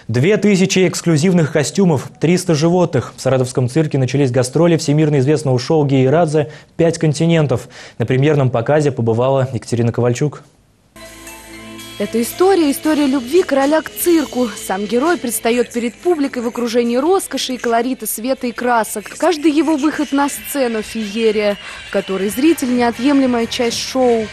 2000 эксклюзивных костюмов, 300 животных. В саратовском цирке начались гастроли всемирно известного шоу Геи Радзе «5 континентов». На премьерном показе побывала Екатерина Ковальчук. Это история любви короля к цирку. Сам герой предстает перед публикой в окружении роскоши и колорита, света и красок. Каждый его выход на сцену – феерия, в которой зритель – неотъемлемая часть шоу.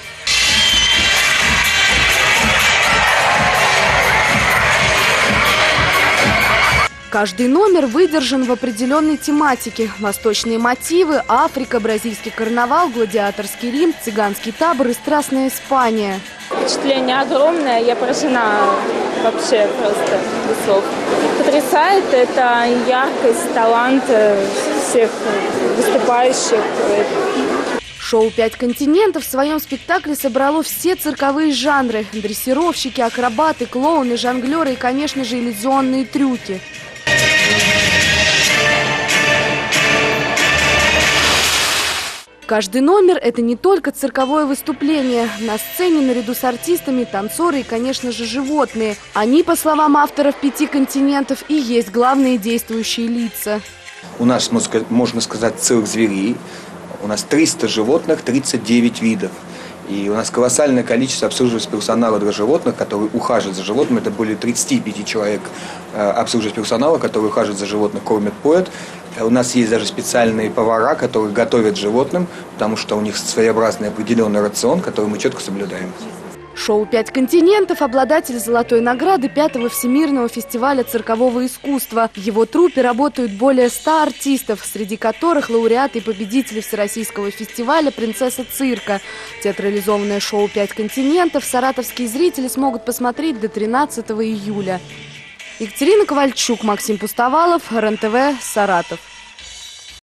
Каждый номер выдержан в определенной тематике. Восточные мотивы, Африка, бразильский карнавал, гладиаторский Рим, цыганский табор и страстная Испания. Впечатление огромное, я поражена вообще просто без слов. Потрясает это яркость, талант всех выступающих. Шоу «5 континентов» в своем спектакле собрало все цирковые жанры. Дрессировщики, акробаты, клоуны, жонглеры и, конечно же, иллюзионные трюки. Каждый номер – это не только цирковое выступление. На сцене наряду с артистами танцоры и, конечно же, животные. Они, по словам авторов «5 континентов», и есть главные действующие лица. У нас, можно сказать, цирк зверей. У нас 300 животных, 39 видов. И у нас колоссальное количество обслуживающего персонала для животных, которые ухаживают за животными. Это более 35 человек обслуживающего персонала, которые ухаживают за животных, кормят, поят. У нас есть даже специальные повара, которые готовят животным, потому что у них своеобразный определенный рацион, который мы четко соблюдаем. Шоу «5 континентов» – обладатель золотой награды 5-го Всемирного фестиваля циркового искусства. В его труппе работают более 100 артистов, среди которых лауреаты и победители Всероссийского фестиваля «Принцесса цирка». Театрализованное шоу «5 континентов» саратовские зрители смогут посмотреть до 13 июля. Екатерина Ковальчук, Максим Пустовалов, РЕН-ТВ, Саратов.